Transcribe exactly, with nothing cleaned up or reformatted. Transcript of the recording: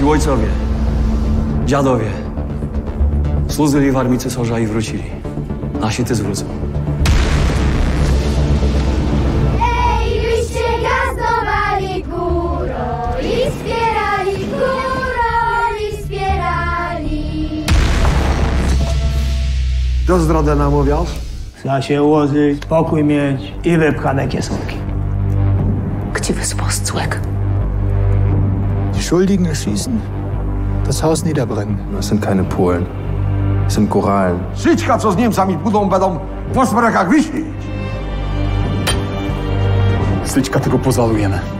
Nasi ojcowie, dziadowie służyli w armii cesarza i wrócili. Nasi też wrócą. Ej, wyście gazdowali góro i wspierali, góro i wspierali. Do zdradę namawiasz? Trzeba się ułożyć, spokój mieć i wypchane kiesonki. Gdzie wyspost złek? Die Schuldigen erschießen, das Haus niederbrennen. Das sind keine Polen. Das sind Korallen. Szyczka, co z Niemcami budą, będą po smrekach wisieć. Styczka tylko pozalujemy.